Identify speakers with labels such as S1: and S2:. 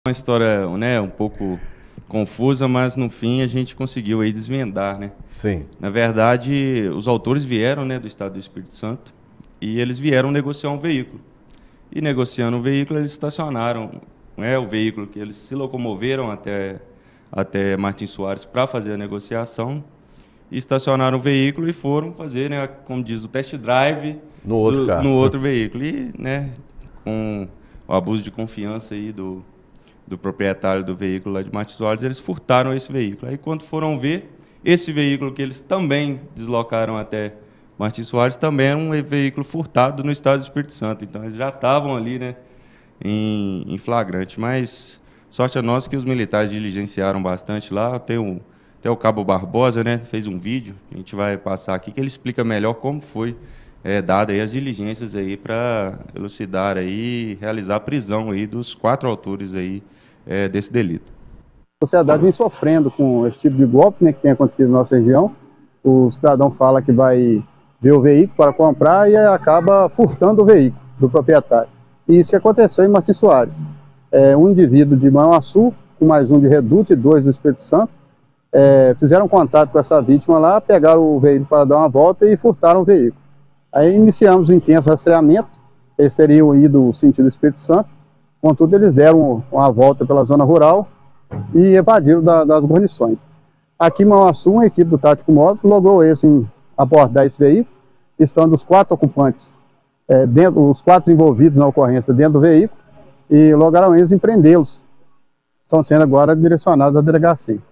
S1: Uma história, né, um pouco confusa, mas no fim a gente conseguiu aí desvendar, né?
S2: Sim.
S1: Na verdade, os autores vieram, né, do estado do Espírito Santo e eles vieram negociar um veículo. E negociando o veículo, eles estacionaram, né, o veículo que eles se locomoveram até Martins Soares para fazer a negociação. E estacionaram o veículo e foram fazer, né, como diz, o test drive
S2: No outro carro.
S1: no outro veículo. E, né, com o abuso de confiança aí do proprietário do veículo lá de Martins Soares, eles furtaram esse veículo. Aí, quando foram ver, esse veículo que eles também deslocaram até Martins Soares também era um veículo furtado no estado do Espírito Santo. Então, eles já estavam ali, né, em flagrante. Mas, sorte a nossa que os militares diligenciaram bastante lá. Tem até o Cabo Barbosa, né, fez um vídeo, a gente vai passar aqui, que ele explica melhor como foi dada aí as diligências aí para elucidar aí, realizar a prisão aí dos 4 autores aí desse delito.
S3: A sociedade vem sofrendo com esse tipo de golpe, né, que tem acontecido na nossa região. O cidadão fala que vai ver o veículo para comprar e acaba furtando o veículo do proprietário. E isso que aconteceu em Martins Soares. Um indivíduo de Manhuaçu, com mais um de Reduto e 2 do Espírito Santo, fizeram contato com essa vítima lá, pegaram o veículo para dar uma volta e furtaram o veículo. Aí iniciamos um intenso rastreamento, eles teriam ido no sentido Espírito Santo, contudo eles deram uma volta pela zona rural e evadiram das guarnições. Aqui em Manhuaçu, uma equipe do Tático Móvel logrou abordar esse veículo, estando os 4 ocupantes, os 4 envolvidos na ocorrência dentro do veículo, e lograram eles empreendê-los. Estão sendo agora direcionados à delegacia.